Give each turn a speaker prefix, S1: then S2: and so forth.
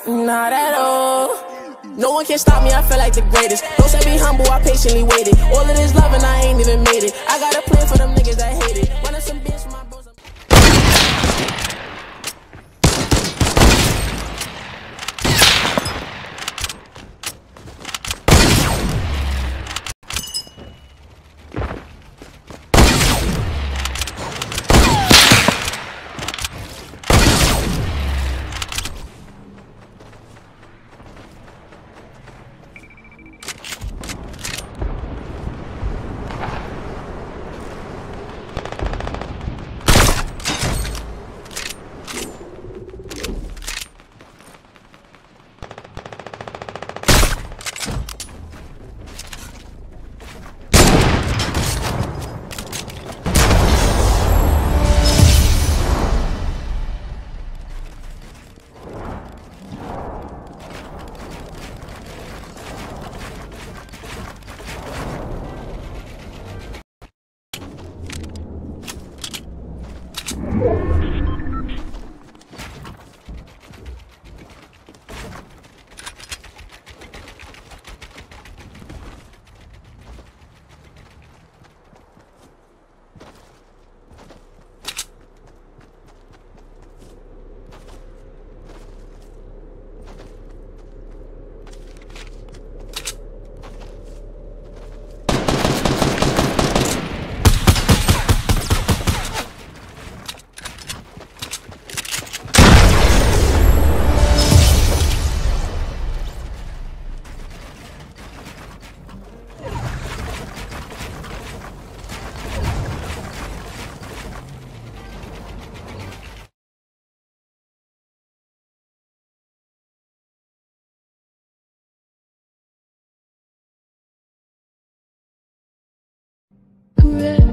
S1: Not at all. No one can stop me, I feel like the greatest. Don't say be humble, I patiently waited. All of this love and I ain't even made it. I got a plan for them niggas that hate it. Running some bitch, my bros.
S2: Red.